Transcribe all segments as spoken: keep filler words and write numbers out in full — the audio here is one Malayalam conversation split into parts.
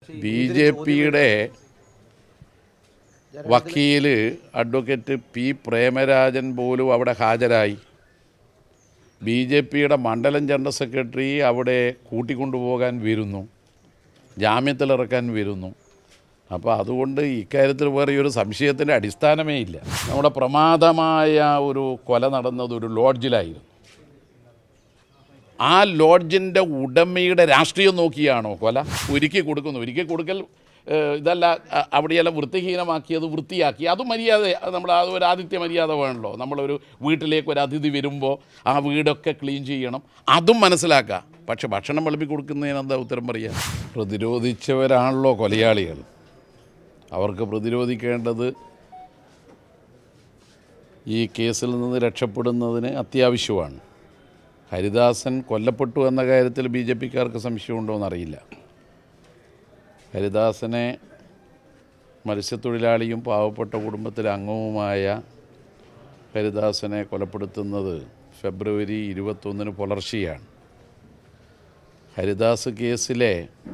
ബി ജെ പിയുടെ വക്കീല് അഡ്വക്കേറ്റ് പി പ്രേമരാജൻ പോലും അവിടെ ഹാജരായി. ബി ജെ പിയുടെ മണ്ഡലം ജനറൽ സെക്രട്ടറി അവിടെ കൂട്ടിക്കൊണ്ടുപോകാൻ വരുന്നു, ജാമ്യത്തിലിറക്കാൻ വരുന്നു. അപ്പോൾ അതുകൊണ്ട് ഇക്കാര്യത്തിൽ വേറെ ഒരു സംശയത്തിൻ്റെ അടിസ്ഥാനമേ ഇല്ല. നമ്മുടെ പ്രമാദമായ ഒരു കൊല നടന്നത് ഒരു ലോഡ്ജിലായിരുന്നു. ആ ലോഡ്ജിൻ്റെ ഉടമയുടെ രാഷ്ട്രീയം നോക്കിയാണോ കൊല? ഒരുക്കി കൊടുക്കുന്നു. ഒരുക്കി കൊടുക്കൽ ഇതല്ല, അവിടെയെല്ലാം വൃത്തിഹീനമാക്കിയത് വൃത്തിയാക്കി. അതും മര്യാദ, നമ്മൾ അത് ഒരു ആതിഥ്യ മര്യാദ വേണമല്ലോ. നമ്മളൊരു വീട്ടിലേക്ക് ഒരു അതിഥി വരുമ്പോൾ ആ വീടൊക്കെ ക്ലീൻ ചെയ്യണം, അതും മനസ്സിലാക്കുക. പക്ഷെ ഭക്ഷണം വിളമ്പി കൊടുക്കുന്നതിന് എന്താ ഉത്തരം പറയുക? പ്രതിരോധിച്ചവരാണല്ലോ കൊലയാളികൾ. അവർക്ക് പ്രതിരോധിക്കേണ്ടത് ഈ കേസിൽ നിന്ന് രക്ഷപ്പെടുന്നതിന് അത്യാവശ്യമാണ്. ഹരിദാസൻ കൊല്ലപ്പെട്ടു എന്ന കാര്യത്തിൽ ബി ജെ പിക്കാർക്ക് സംശയമുണ്ടോ എന്നറിയില്ല. ഹരിദാസനെ മത്സ്യത്തൊഴിലാളിയും പാവപ്പെട്ട കുടുംബത്തിലെ അംഗവുമായ ഹരിദാസനെ കൊലപ്പെടുത്തുന്നത് ഫെബ്രുവരി ഇരുപത്തൊന്നിന് പുലർച്ചെയാണ്. ഹരിദാസ് കേസിലെ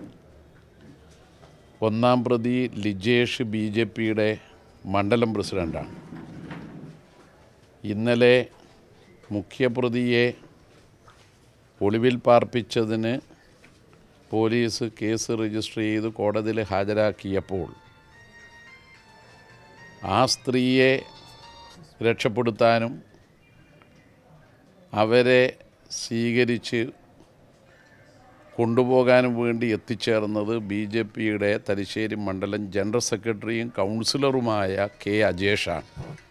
ഒന്നാം പ്രതി ലിജേഷ് ബി ജെ പിയുടെ മണ്ഡലം പ്രസിഡൻ്റാണ്. ഇന്നലെ മുഖ്യപ്രതിയെ ഒളിവിൽ പാർപ്പിച്ചതിന് പോലീസ് കേസ് രജിസ്റ്റർ ചെയ്ത് കോടതിയിൽ ഹാജരാക്കിയപ്പോൾ ആ സ്ത്രീയെ രക്ഷപ്പെടുത്താനും അവരെ സ്വീകരിച്ച് കൊണ്ടുപോകാനും വേണ്ടി എത്തിച്ചേർന്നത് ബി ജെ പിയുടെ തലശ്ശേരി മണ്ഡലം ജനറൽ സെക്രട്ടറിയും കൗൺസിലറുമായ കെ അജേഷാണ്.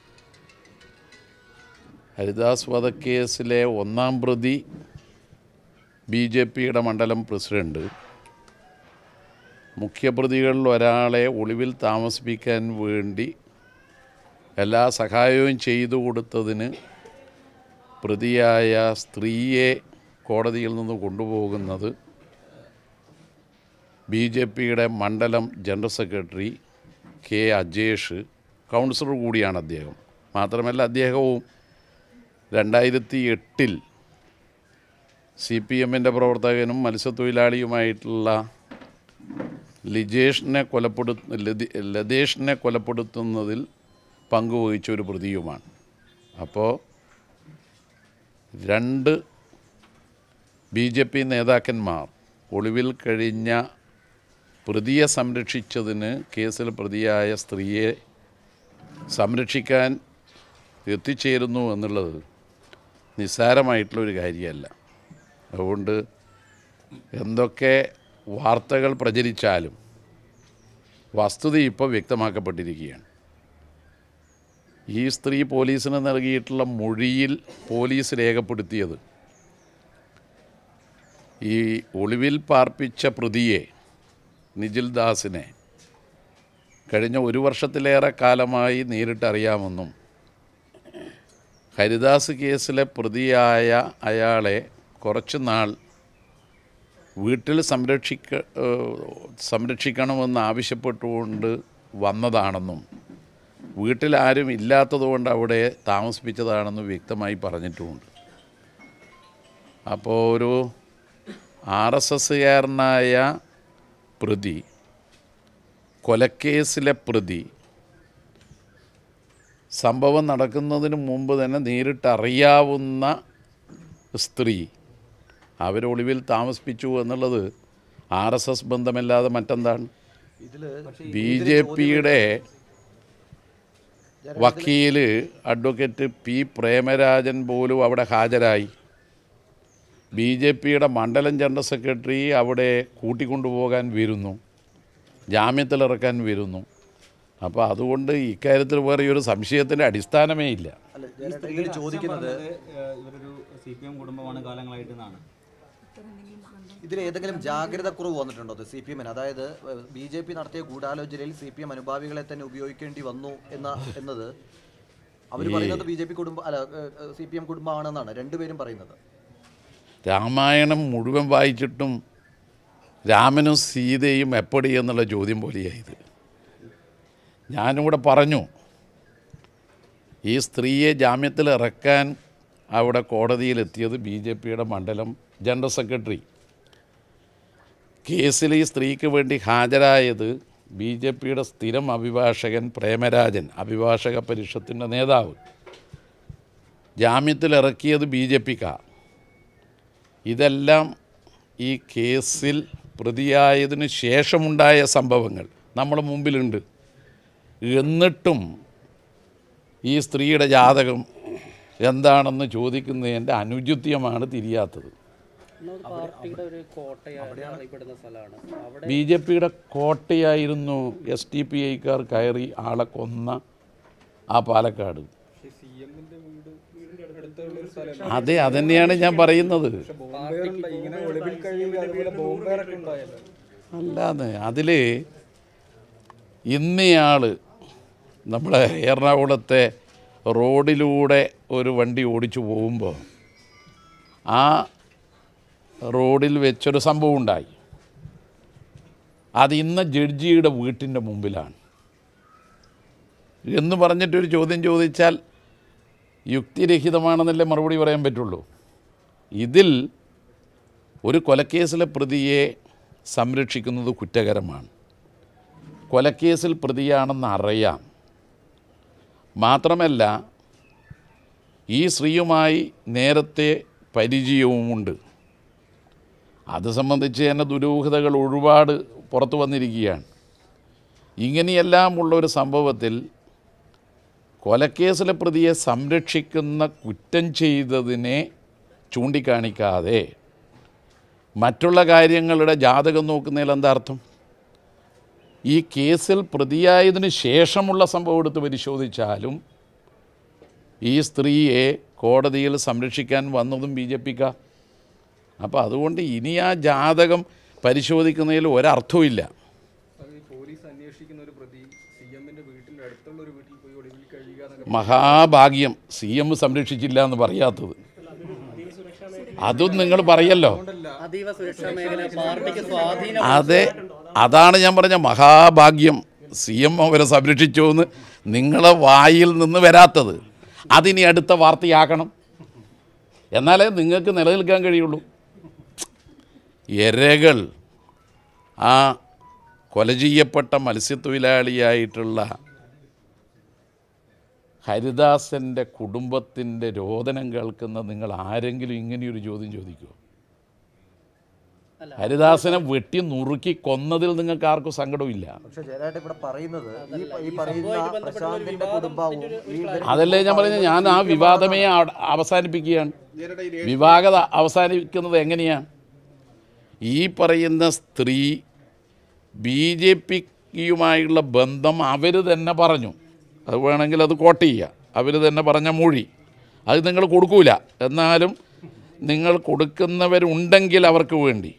ഹരിദാസ് വധക്കേസിലെ ഒന്നാം പ്രതി ബി ജെ പിയുടെ മണ്ഡലം പ്രസിഡൻറ്റ് മുഖ്യപ്രതികളിൽ ഒരാളെ ഒളിവിൽ താമസിപ്പിക്കാൻ വേണ്ടി എല്ലാ സഹായവും ചെയ്തു കൊടുത്തതിന് പ്രതിയായ സ്ത്രീയെ കോടതിയിൽ നിന്ന് കൊണ്ടുപോകുന്നത് ബി ജെ പിയുടെ മണ്ഡലം general secretary K Ajesh, councillor കൂടിയാണ് അദ്ദേഹം. മാത്രമല്ല അദ്ദേഹവും രണ്ടായിരത്തി എട്ടിൽ സി പി എമ്മിൻ്റെ പ്രവർത്തകനും മത്സ്യത്തൊഴിലാളിയുമായിട്ടുള്ള ലിജേഷിനെ കൊലപ്പെടു ലതേഷിനെ കൊലപ്പെടുത്തുന്നതിൽ പങ്കുവഹിച്ച ഒരു പ്രതിയുമാണ്. അപ്പോൾ രണ്ട് ബി ജെ പി നേതാക്കന്മാർ ഒളിവിൽ കഴിഞ്ഞ പ്രതിയെ സംരക്ഷിച്ചതിന് കേസിൽ പ്രതിയായ സ്ത്രീയെ സംരക്ഷിക്കാൻ എത്തിച്ചേരുന്നു എന്നുള്ളത് നിസ്സാരമായിട്ടുള്ളൊരു കാര്യമല്ല. അതുകൊണ്ട് എന്തൊക്കെ വാർത്തകൾ പ്രചരിച്ചാലും വസ്തുത ഇപ്പോൾ വ്യക്തമാക്കപ്പെട്ടിരിക്കുകയാണ്. ഈ സ്ത്രീ പോലീസിന് നൽകിയിട്ടുള്ള മൊഴിയിൽ പോലീസ് രേഖപ്പെടുത്തിയത് ഈ ഒളിവിൽ പാർപ്പിച്ച പ്രതിയെ നിജിൽ ദാസിനെ കഴിഞ്ഞ ഒരു വർഷത്തിലേറെ കാലമായി നേരിട്ടറിയാമെന്നും ഹരിദാസ് കേസിലെ പ്രതിയായ അയാളെ കുറച്ച് നാൾ വീട്ടിൽ സംരക്ഷിക്ക സംരക്ഷിക്കണമെന്ന് ആവശ്യപ്പെട്ടുകൊണ്ട് വന്നതാണെന്നും വീട്ടിൽ ആരും ഇല്ലാത്തതുകൊണ്ട് അവിടെ താമസിപ്പിച്ചതാണെന്നും വ്യക്തമായി പറഞ്ഞിട്ടുമുണ്ട്. അപ്പോൾ ഒരു ആർ എസ് എസ്സുകാരനായ പ്രതി, കൊലക്കേസിലെ പ്രതി, സംഭവം നടക്കുന്നതിന് മുമ്പ് തന്നെ നേരിട്ടറിയാവുന്ന സ്ത്രീ അവരൊളിവിൽ താമസിപ്പിച്ചു എന്നുള്ളത് ആർ എസ് എസ് ബന്ധമല്ലാതെ മറ്റെന്താണ്? ബി ജെ പിയുടെ വക്കീല് അഡ്വക്കേറ്റ് പി പ്രേമരാജൻ പോലും അവിടെ ഹാജരായി. ബി ജെ പിയുടെ മണ്ഡലം ജനറൽ സെക്രട്ടറി അവിടെ കൂട്ടിക്കൊണ്ടുപോകാൻ വരുന്നു, ജാമ്യത്തിലിറക്കാൻ വരുന്നു. അപ്പോൾ അതുകൊണ്ട് ഇക്കാര്യത്തിൽ വേറെ ഒരു സംശയത്തിൻ്റെ അടിസ്ഥാനമേ ഇല്ല. ചോദിക്കുന്നത് സി പി എം കുടുംബമാണ് കാലങ്ങളായിട്ടെന്നാണ്. ഇതിൽ ഏതെങ്കിലും ജാഗ്രത കുറവ് വന്നിട്ടുണ്ടോ സി പി എമ്മിന്? അതായത് ബി ജെ പി നടത്തിയ ഗൂഢാലോചനയിൽ സി പി എം അനുഭാവികളെ തന്നെ ഉപയോഗിക്കേണ്ടി വന്നു എന്ന എന്നത് അവർ പറയുന്നത് ബി ജെ പി കുടുംബം അല്ല സി പി എം കുടുംബമാണെന്നാണ് രണ്ടുപേരും പറയുന്നത്. രാമായണം മുഴുവൻ വായിച്ചിട്ടും രാമനും സീതയും എപ്പടി എന്നുള്ള ചോദ്യം പോലെയായത്. ഞാനിവിടെ പറഞ്ഞു, ഈ സ്ത്രീയെ ജാമ്യത്തിൽ ഇറക്കാൻ അവിടെ കോടതിയിലെത്തിയത് ബി ജെ പിയുടെ മണ്ഡലം ജനറൽ സെക്രട്ടറി കേസിൽ ഈ സ്ത്രീക്ക് വേണ്ടി ഹാജരായത് ബി ജെ പിയുടെ സ്ഥിരം അഭിഭാഷകൻ പ്രേമരാജൻ, അഭിഭാഷക പരിഷത്തിൻ്റെ നേതാവ്. ജാമ്യത്തിലിറക്കിയത് ബി ജെ പിക്കാണ്. ഇതെല്ലാം ഈ കേസിൽ പ്രതിയായതിനു ശേഷമുണ്ടായ സംഭവങ്ങൾ നമ്മുടെ മുമ്പിലുണ്ട്. എന്നിട്ടും ഈ സ്ത്രീയുടെ ജാതകം എന്താണെന്ന് ചോദിക്കുന്നതിൻ്റെ അനുചിത്യമാണ് തിരിയാത്തത്. ബി ജെ പിയുടെ കോട്ടയായിരുന്നു എസ് ടി പി ഐക്കാർ കയറി ആളെ കൊന്ന ആ പാലക്കാട്. അതെ, അതന്നെയാണ് ഞാൻ പറയുന്നത്. അല്ലാതെ അതിൽ ഇന്നയാൾ നമ്മളെ എറണാകുളത്തെ റോഡിലൂടെ ഒരു വണ്ടി ഓടിച്ചു പോകുമ്പോൾ ആ റോഡിൽ വെച്ചൊരു സംഭവം ഉണ്ടായി. അത് ഇന്ന് ജഡ്ജിയുടെ വീട്ടിൻ്റെ മുമ്പിലാണ് എന്ന് പറഞ്ഞിട്ടൊരു ചോദ്യം ചോദിച്ചാൽ യുക്തിരഹിതമാണെന്നല്ലേ മറുപടി പറയാൻ പറ്റുള്ളൂ. ഇതിൽ ഒരു കൊലക്കേസിലെ പ്രതിയെ സംരക്ഷിക്കുന്നത് കുറ്റകരമാണ്. കൊലക്കേസിൽ പ്രതിയാണെന്ന് അറിയാം. മാത്രമല്ല ഈ സ്ത്രീയുമായി നേരത്തെ പരിചയവുമുണ്ട്. അത് സംബന്ധിച്ച് തന്നെ ദുരൂഹതകൾ ഒരുപാട് പുറത്തു വന്നിരിക്കുകയാണ്. ഇങ്ങനെയെല്ലാം ഉള്ളൊരു സംഭവത്തിൽ കൊലക്കേസിലെ പ്രതിയെ സംരക്ഷിക്കുന്ന കുറ്റം ചെയ്തതിനെ ചൂണ്ടിക്കാണിക്കാതെ മറ്റുള്ള കാര്യങ്ങളുടെ ജാതകം നോക്കുന്നതിൽ എന്താ അർത്ഥം? ഈ കേസിൽ പ്രതിയായതിനു ശേഷമുള്ള സംഭവം എടുത്ത് പരിശോധിച്ചാലും ഈ സ്ത്രീയെ കോടതിയിൽ സംരക്ഷിക്കാൻ വന്നതും ബി ജെ പിക്കാണ്. അപ്പോൾ അതുകൊണ്ട് ഇനി ആ ജാതകം പരിശോധിക്കുന്നതിൽ ഒരർത്ഥവുമില്ല. മഹാഭാഗ്യം സി എം സംരക്ഷിച്ചില്ല എന്ന് പറയാത്തത്. അതും നിങ്ങൾ പറയല്ലോ. അതെ, അതാണ് ഞാൻ പറഞ്ഞ മഹാഭാഗ്യം സി എം അവരെ സംരക്ഷിച്ചു എന്ന് നിങ്ങളെ വായിൽ നിന്ന് വരാത്തത്. അതിനി അടുത്ത വാർത്തയാക്കണം, എന്നാലേ നിങ്ങൾക്ക് നിലനിൽക്കാൻ കഴിയുള്ളൂ. ഇരകൾ ആ കൊല ചെയ്യപ്പെട്ട മത്സ്യത്തൊഴിലാളിയായിട്ടുള്ള ഹരിദാസൻ്റെ കുടുംബത്തിൻ്റെ രോദനം കേൾക്കുന്ന നിങ്ങൾ ആരെങ്കിലും ഇങ്ങനെയൊരു ചോദ്യം ചോദിക്കുമോ? ഹരിദാസനെ വെട്ടി നുറുക്കി കൊന്നതിൽ നിങ്ങൾക്ക് ആർക്കും സങ്കടമില്ല. അതല്ലേ ഞാൻ പറയുന്നത്. ഞാൻ ആ വിവാദമേ അവസാനിപ്പിക്കുകയാണ്. വിവാദത അവസാനിക്കുന്നത് എങ്ങനെയാണ്? ഈ പറയുന്ന സ്ത്രീ ബി ജെ പിയുമായുള്ള ബന്ധം അവർ തന്നെ പറഞ്ഞു. അത് വേണമെങ്കിൽ അത് കോട്ട് ചെയ്യുക. അവർ തന്നെ പറഞ്ഞ മൊഴി അത് നിങ്ങൾ കൊടുക്കൂല. എന്നാലും നിങ്ങൾ കൊടുക്കുന്നവരുണ്ടെങ്കിൽ അവർക്ക് വേണ്ടി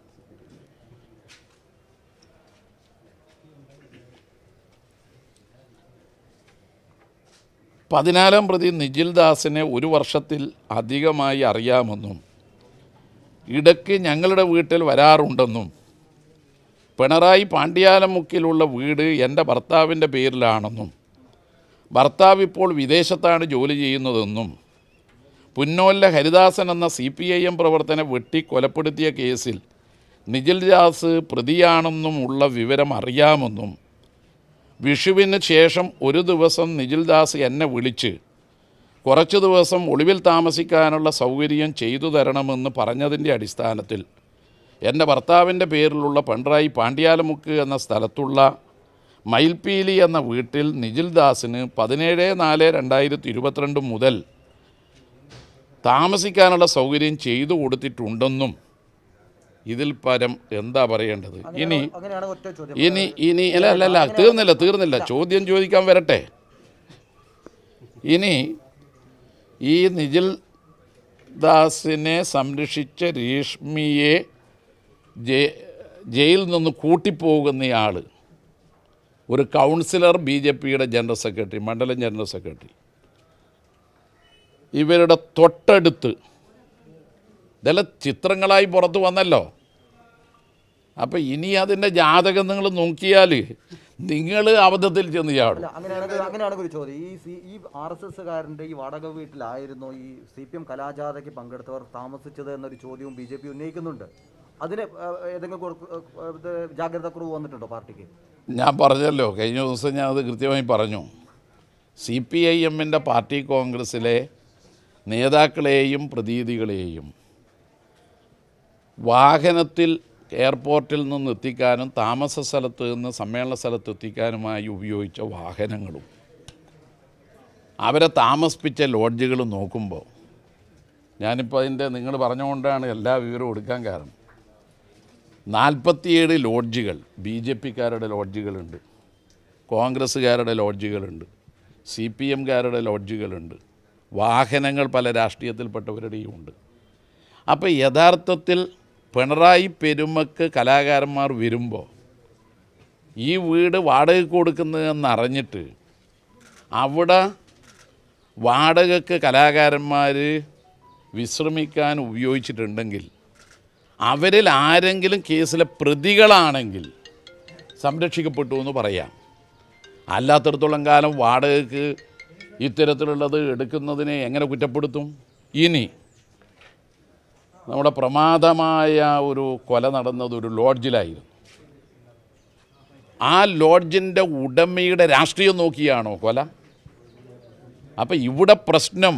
പതിനാലാം പ്രതി നിജിൽ ദാസിനെ ഒരു വർഷത്തിൽ അധികമായി അറിയാമെന്നും ഇടയ്ക്ക് ഞങ്ങളുടെ വീട്ടിൽ വരാറുണ്ടെന്നും പിണറായി പാണ്ഡ്യാലമുക്കിലുള്ള വീട് എൻ്റെ ഭർത്താവിൻ്റെ പേരിലാണെന്നും ഭർത്താവ് ഇപ്പോൾ വിദേശത്താണ് ജോലി ചെയ്യുന്നതെന്നും പുന്നോല്ല ഹരിദാസൻ എന്ന സി പി ഐ എം പ്രവർത്തനെ വെട്ടി കൊലപ്പെടുത്തിയ കേസിൽ നിജിൽ ദാസ് പ്രതിയാണെന്നും ഉള്ള വിവരം അറിയാമെന്നും വിഷുവിന് ശേഷം ഒരു ദിവസം നിജിൽ ദാസ് എന്നെ വിളിച്ച് കുറച്ച് ദിവസം ഒളിവിൽ താമസിക്കാനുള്ള സൗകര്യം ചെയ്തു തരണമെന്ന് പറഞ്ഞതിൻ്റെ അടിസ്ഥാനത്തിൽ എൻ്റെ ഭർത്താവിൻ്റെ പേരിലുള്ള പിണറായി പാണ്ഡ്യാലമുക്ക് എന്ന സ്ഥലത്തുള്ള മയിൽപീലി എന്ന വീട്ടിൽ നിജിൽ ദാസിന് പതിനേഴ് നാല് രണ്ടായിരത്തി ഇരുപത്തിരണ്ട് മുതൽ താമസിക്കാനുള്ള സൗകര്യം ചെയ്തു കൊടുത്തിട്ടുണ്ടെന്നും ഇതിൽ പരം എന്താ പറയേണ്ടത്? ഇനി ഇനി ഇനി അല്ല അല്ല അല്ല തീർന്നില്ല തീർന്നില്ല ചോദ്യം ചോദിക്കാൻ വരട്ടെ. ഇനി ഈ നിജിൽ ദാസിനെ സംരക്ഷിച്ച രേഷ്മിയെ ജയിലിൽ നിന്ന് കൂട്ടിപ്പോകുന്നയാൾ ഒരു കൗൺസിലർ, ബി ജെ പിയുടെ ജനറൽ സെക്രട്ടറി, മണ്ഡലം ജനറൽ സെക്രട്ടറി, ഇവരുടെ തൊട്ടടുത്ത് ഇതെല്ലാം ചിത്രങ്ങളായി പുറത്ത് വന്നല്ലോ. അപ്പം ഇനി അതിൻ്റെ ജാതകം നിങ്ങൾ നോക്കിയാൽ നിങ്ങൾ അബദ്ധത്തിൽ ചെന്ന് ചാടും. അങ്ങനെയാണ് ഒരു ചോദ്യം. ഈ ഈ ആർ എസ് എസ്സുകാരൻ്റെ ഈ വാടക വീട്ടിലായിരുന്നു ഈ സി പി എം കലാജാഥയ്ക്ക് പങ്കെടുത്തവർ താമസിച്ചത് എന്നൊരു ചോദ്യവും ബി ജെ പി ഉന്നയിക്കുന്നുണ്ട്. അതിന് ഏതെങ്കിലും ജാഗ്രത കുറവ് വന്നിട്ടുണ്ടോ പാർട്ടിക്ക്? ഞാൻ പറഞ്ഞല്ലോ, കഴിഞ്ഞ ദിവസം ഞാൻ അത് കൃത്യമായി പറഞ്ഞു. സി പി ഐ എമ്മിൻ്റെ പാർട്ടി കോൺഗ്രസ്സിലെ നേതാക്കളെയും പ്രതിനിധികളെയും വാഹനത്തിൽ എയർപോർട്ടിൽ നിന്ന് എത്തിക്കാനും താമസ സ്ഥലത്ത് നിന്ന് സമ്മേളന സ്ഥലത്ത് എത്തിക്കാനുമായി ഉപയോഗിച്ച വാഹനങ്ങളും അവരെ താമസിപ്പിച്ച ലോഡ്ജുകളും നോക്കുമ്പോൾ, ഞാനിപ്പോൾ അതിൻ്റെ നിങ്ങൾ പറഞ്ഞുകൊണ്ടാണ് എല്ലാ വിവരവും എടുക്കാൻ കാരണം, നാൽപ്പത്തിയേഴ് ലോഡ്ജുകൾ ബി ജെ പിക്കാരുടെ ലോഡ്ജുകളുണ്ട്, കോൺഗ്രസ്സുകാരുടെ ലോഡ്ജുകളുണ്ട്, സി പി എംകാരുടെ ലോഡ്ജുകളുണ്ട്, വാഹനങ്ങൾ പല രാഷ്ട്രീയത്തിൽപ്പെട്ടവരുടെയും ഉണ്ട്. അപ്പോൾ യഥാർത്ഥത്തിൽ പിണറായി പെരുമക്ക് കലാകാരന്മാർ വരുമ്പോൾ ഈ വീട് വാടകയ്ക്ക് കൊടുക്കുന്നതെന്നറിഞ്ഞിട്ട് അവിടെ വാടകയ്ക്ക് കലാകാരന്മാർ വിശ്രമിക്കാൻ ഉപയോഗിച്ചിട്ടുണ്ടെങ്കിൽ അവരിൽ ആരെങ്കിലും കേസിലെ പ്രതികളാണെങ്കിൽ സംരക്ഷിക്കപ്പെട്ടു എന്ന് പറയാം. അല്ലാത്തടത്തോളം കാലം വാടകയ്ക്ക് ഇത്തരത്തിലുള്ളത് എടുക്കുന്നതിനെ എങ്ങനെ കുറ്റപ്പെടുത്തും? ഇനി നമ്മുടെ പ്രമാദമായ ഒരു കൊല നടന്നത് ഒരു ലോഡ്ജിലായിരുന്നു. ആ ലോഡ്ജിൻ്റെ ഉടമയുടെ രാഷ്ട്രീയം നോക്കിയാണോ കൊല? അപ്പം ഇവിടെ പ്രശ്നം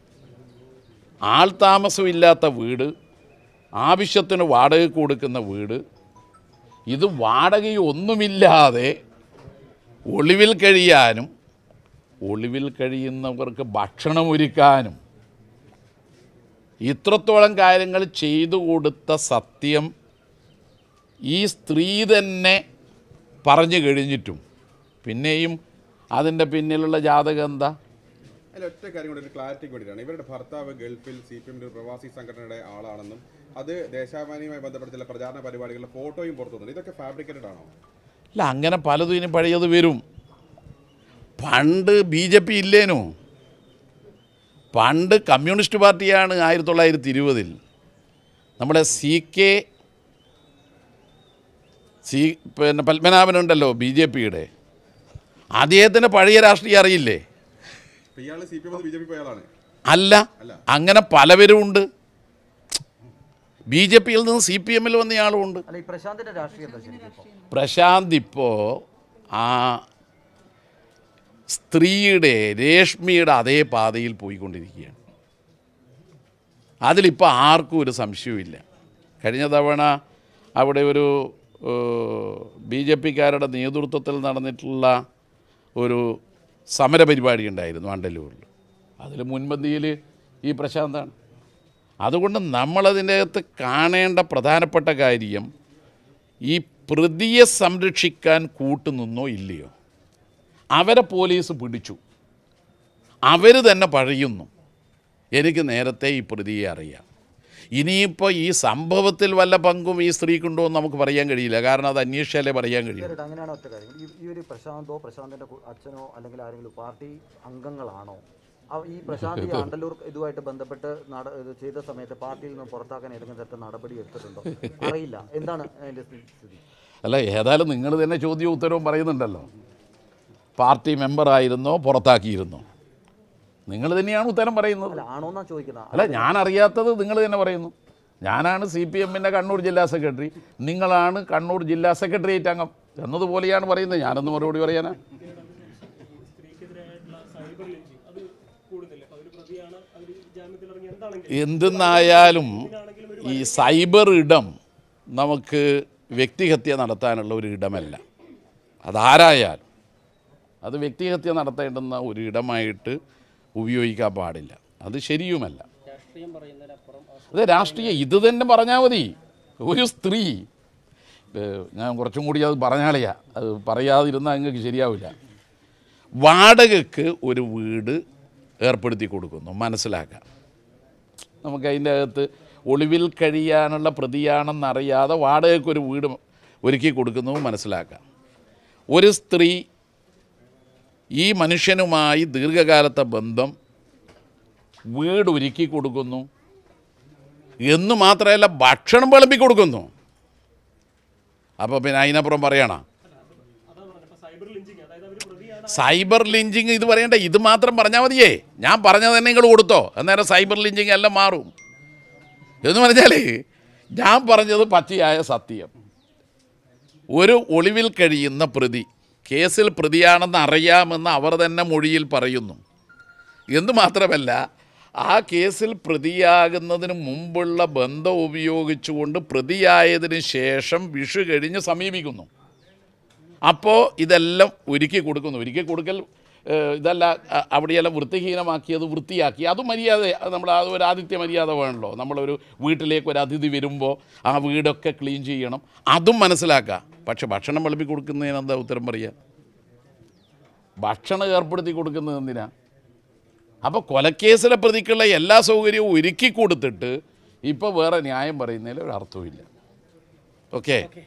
ആൾ താമസമില്ലാത്ത വീട്, ആവശ്യത്തിന് വാടക കൊടുക്കുന്ന വീട്, ഇത് വാടകയൊന്നുമില്ലാതെ ഒളിവിൽ കഴിയാനും ഒളിവിൽ കഴിയുന്നവർക്ക് ഭക്ഷണമൊരുക്കാനും ഇത്രത്തോളം കാര്യങ്ങൾ ചെയ്തു കൊടുത്ത സത്യം ഈ സ്ത്രീ തന്നെ പറഞ്ഞു കഴിഞ്ഞിട്ടും പിന്നെയും അതിൻ്റെ പിന്നിലുള്ള ജാതകം എന്താ? അതിൽ ഒറ്റ കാര്യം കൂടി ഒരു ക്ലാരിറ്റിക്ക് വേണ്ടിയിട്ടാണ്. ഇവരുടെ ഭർത്താവ് ഗൾഫിൽ സി പി എമ്മിൻ്റെ പ്രവാസി സംഘടനയുടെ ആളാണെന്നും അത് ദേശാഭിമാനിയുമായി ബന്ധപ്പെട്ട ചില പ്രചാരണ പരിപാടികളുടെ ഫോട്ടോയും പുറത്തു വന്നു. ഇതൊക്കെ ഫാബ്രിക്കേറ്റഡ് ആണോ? അല്ല, അങ്ങനെ പലതും ഇനി പഴയത് വരും. പണ്ട് ബി ജെ പി ഇല്ലേനോ? പണ്ട് കമ്മ്യൂണിസ്റ്റ് പാർട്ടിയാണ്. ആയിരത്തി തൊള്ളായിരത്തി ഇരുപതിൽ നമ്മുടെ സി കെ സി പിന്നെ പത്മനാഭനുണ്ടല്ലോ ബി ജെ പിയുടെ, അദ്ദേഹത്തിന് പഴയ രാഷ്ട്രീയം അറിയില്ലേ? അല്ല, അങ്ങനെ പലവരും ഉണ്ട്. ബി ജെ പിയിൽ നിന്ന് സി പി എമ്മിൽ വന്നയാളും ഉണ്ട്. പ്രശാന്ത് ഇപ്പോൾ ആ സ്ത്രീയുടെ രേഷ്മിയുടെ അതേ പാതയിൽ പോയിക്കൊണ്ടിരിക്കുകയാണ്. അതിലിപ്പോൾ ആർക്കും ഒരു സംശയവുമില്ല. കഴിഞ്ഞ തവണ അവിടെ ഒരു ബി ജെ പിക്കാരുടെ നേതൃത്വത്തിൽ നടന്നിട്ടുള്ള ഒരു സമരപരിപാടി ഉണ്ടായിരുന്നു ആണ്ടല്ലൂരിൽ. അതിൽ മുൻപന്തിയിൽ ഈ പ്രശാന്താണ്. അതുകൊണ്ട് നമ്മളതിൻ്റെ അകത്ത് കാണേണ്ട പ്രധാനപ്പെട്ട കാര്യം ഈ പ്രതിയെ സംരക്ഷിക്കാൻ കൂട്ടുനിന്നോ ഇല്ലയോ. അവരെ പോലീസ് പിടിച്ചു, അവർ തന്നെ പഴയുന്നു. എനിക്ക് നേരത്തെ ഈ പ്രതിയെ അറിയാം. ഇനിയിപ്പോൾ ഈ സംഭവത്തിൽ വല്ല പങ്കും ഈ സ്ത്രീക്കുണ്ടോ എന്ന് നമുക്ക് പറയാൻ കഴിയില്ല. കാരണം അത് അന്വേഷിച്ചാലേ പറയാൻ കഴിയും. അങ്ങനെയാണ് ഒറ്റ കാര്യം. ഈ ഒരു പ്രശാന്തോ പ്രശാന്തിൻ്റെ അച്ഛനോ അല്ലെങ്കിൽ ആരെങ്കിലും പാർട്ടി അംഗങ്ങളാണോ ഈ പ്രശാന്ത് ആണ്ടല്ലൂർ ഇതുമായിട്ട് ബന്ധപ്പെട്ട് ഇത് ചെയ്ത സമയത്ത് പാർട്ടിയിൽ നിന്ന് പുറത്താക്കാൻ ഏതെങ്കിലും തരത്തിൽ നടപടി എടുത്തിട്ടുണ്ടോ? അറിയില്ല. എന്താണ് അതിൻ്റെ സ്ഥിതി? അല്ല, ഏതായാലും നിങ്ങൾ തന്നെ ചോദ്യവും ഉത്തരവും പറയുന്നുണ്ടല്ലോ. പാർട്ടി മെമ്പറായിരുന്നോ പുറത്താക്കിയിരുന്നോ? നിങ്ങൾ തന്നെയാണ് ഉത്തരം പറയുന്നത്. അല്ല, ഞാൻ അറിയാത്തത് നിങ്ങൾ തന്നെ പറയുന്നു. ഞാനാണ് സി പി എമ്മിൻ്റെ കണ്ണൂർ ജില്ലാ സെക്രട്ടറി, നിങ്ങളാണ് കണ്ണൂർ ജില്ലാ സെക്രട്ടേറിയറ്റ് അംഗം എന്നതുപോലെയാണ് പറയുന്നത്. ഞാനൊന്ന് മറുപടി പറയാനാ? എന്തെന്നായാലും ഈ സൈബർ ഇടം നമുക്ക് വ്യക്തിഹത്യ നടത്താനുള്ള ഒരു ഇടമല്ല. അതാരായാലും അത് വ്യക്തിഹത്യ നടത്തേണ്ടുന്ന ഒരു ഇടമായിട്ട് ഉപയോഗിക്കാൻ പാടില്ല. അത് ശരിയുമല്ല. അത് രാഷ്ട്രീയം ഇത് തന്നെ പറഞ്ഞാൽ മതി. ഒരു സ്ത്രീ, ഞാൻ കുറച്ചും കൂടി അത് പറഞ്ഞാളിയാ, അത് പറയാതിരുന്നാൽ നിങ്ങൾക്ക് ശരിയാവില്ല. വാടകയ്ക്ക് ഒരു വീട് ഏർപ്പെടുത്തി കൊടുക്കുന്നു, മനസ്സിലാക്കാം. നമുക്കതിൻ്റെ അകത്ത് ഒളിവിൽ കഴിയാനുള്ള പ്രതിയാണെന്നറിയാതെ വാടകയ്ക്കൊരു വീട് ഒരുക്കി കൊടുക്കുന്നതും മനസ്സിലാക്കാം. ഒരു സ്ത്രീ ഈ മനുഷ്യനുമായി ദീർഘകാലത്തെ ബന്ധം വീട് ഒരുക്കി കൊടുക്കുന്നു എന്ന് മാത്രമല്ല ഭക്ഷണം വിളമ്പി കൊടുക്കുന്നു. അപ്പോൾ പിന്നെ അതിനപ്പുറം പറയണം സൈബർ ലിഞ്ചിങ് ഇത് പറയണ്ട, ഇത് മാത്രം പറഞ്ഞാൽ മതിയേ. ഞാൻ പറഞ്ഞത് തന്നെ നിങ്ങൾ കൊടുത്തോ, അന്നേരം സൈബർ ലിഞ്ചിങ് എല്ലാം മാറും എന്ന് പറഞ്ഞാൽ ഞാൻ പറഞ്ഞത് പച്ചയായ സത്യം. ഒരു ഒളിവിൽ കഴിയുന്ന പ്രതി കേസിൽ പ്രതിയാണെന്ന് അറിയാമെന്ന് അവർ തന്നെ മൊഴിയിൽ പറയുന്നു. എന്ന് മാത്രമല്ല, ആ കേസിൽ പ്രതിയാകുന്നതിന് മുമ്പുള്ള ബന്ധം ഉപയോഗിച്ചുകൊണ്ട് പ്രതിയായതിന് ശേഷം വിഷു കഴിഞ്ഞ് സമീപിക്കുന്നു. അപ്പോൾ ഇതെല്ലാം ഒരുക്കി കൊടുക്കുന്നു. ഒരുക്കി കൊടുക്കൽ ഇതല്ല, അവിടെയെല്ലാം വൃത്തിഹീനമാക്കിയത് വൃത്തിയാക്കി. അത് മര്യാദ, നമ്മൾ ആ ഒരു ആതിഥ്യ മര്യാദ വേണമല്ലോ. നമ്മളൊരു വീട്ടിലേക്ക് ഒരു അതിഥി വരുമ്പോൾ ആ വീടൊക്കെ ക്ലീൻ ചെയ്യണം, അതും മനസ്സിലാക്കുക. പക്ഷെ ഭക്ഷണം വിളമ്പി കൊടുക്കുന്നതിന് എന്താ ഉത്തരം പറയുക? ഭക്ഷണം ഏർപ്പെടുത്തി കൊടുക്കുന്നത് എന്തിനാ? അപ്പോൾ കൊലക്കേസിലെ പ്രതിക്കുള്ള എല്ലാ സൗകര്യവും ഒരുക്കി കൊടുത്തിട്ട് ഇപ്പോൾ വേറെ ന്യായം പറയുന്നതിൽ ഒരു അർത്ഥവുമില്ല. ഓക്കെ.